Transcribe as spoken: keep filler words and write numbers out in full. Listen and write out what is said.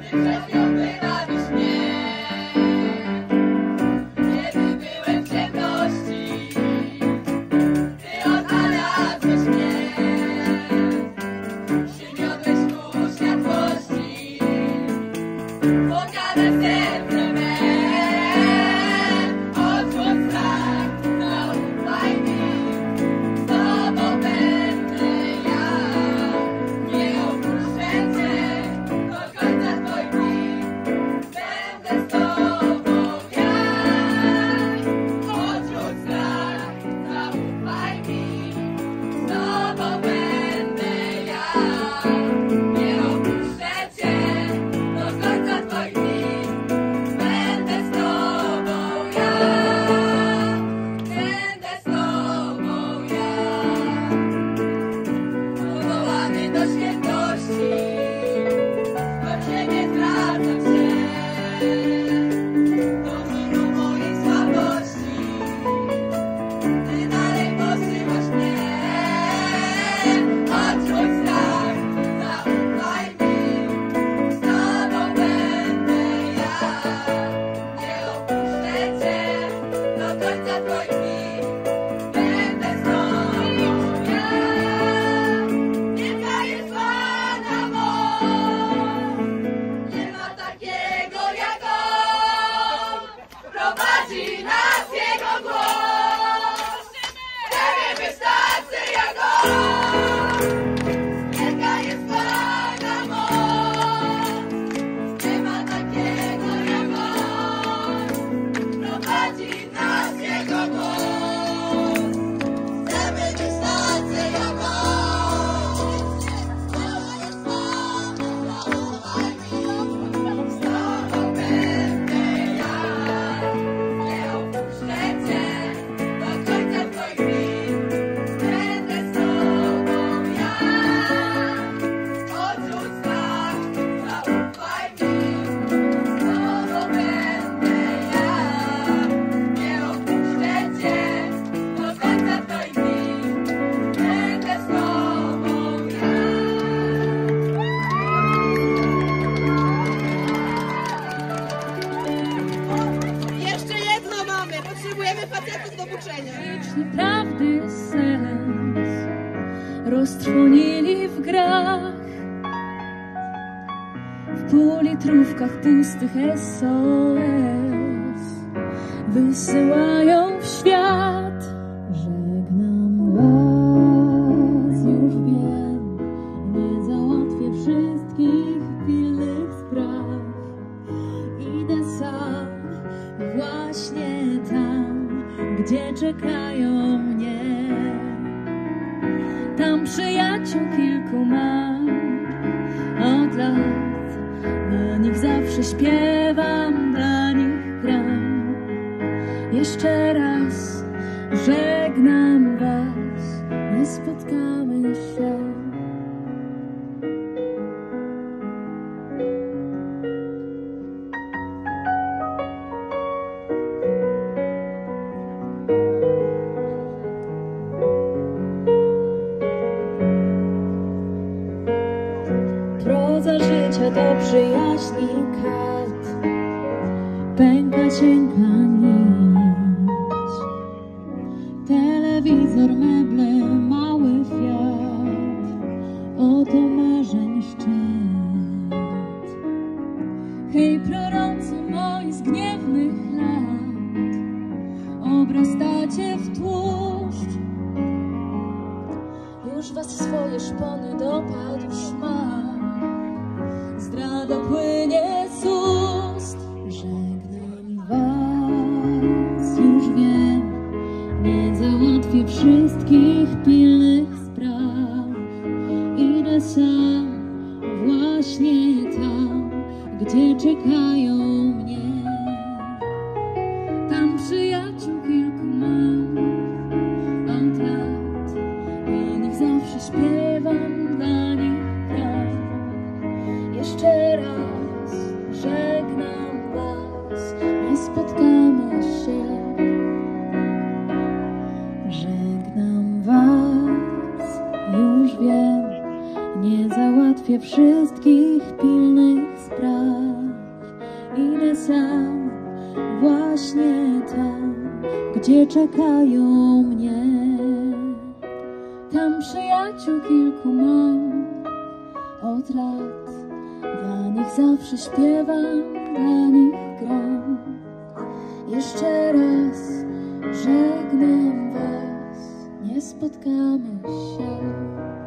Prawdy sens roztrwonili w grach, w półlitrówkach pustych S O S wysyłają w świat. Żegnam was, już wiem, nie załatwię wszystkich pilnych spraw. Idę sam właśnie tam, gdzie czekają mnie. Tam przyjaciół kilku mam od lat, dla nich zawsze śpiewam, dla nich gram. Jeszcze raz żegnam was, nie spotkamy się. Proza życia to przyjaźni kart, pęka cienka nić. Telewizor, meble, mały Fiat, oto marzeń szczyt. Hej prorocy moi z gniewnych lat, obrastacie w tłuszcz. Już was swoje szpony dopadł szmat, zdrada płynie z ust. Żegnam was, już wiem, nie załatwię wszystkich pilnych spraw. Idę sam właśnie tam, gdzie czekają mnie. Tam przyjaciół kilku mam od lat, dla nich zawsze śpiewam, dla nich gram. Jeszcze raz żegnam was, nie spotkamy się. Żegnam was, już wiem, nie załatwię wszystkich pilnych spraw. gdzie czekają mnie. Tam przyjaciół kilku mam od lat, dla nich zawsze śpiewam, dla nich gram. Jeszcze raz żegnam was, nie spotkamy się.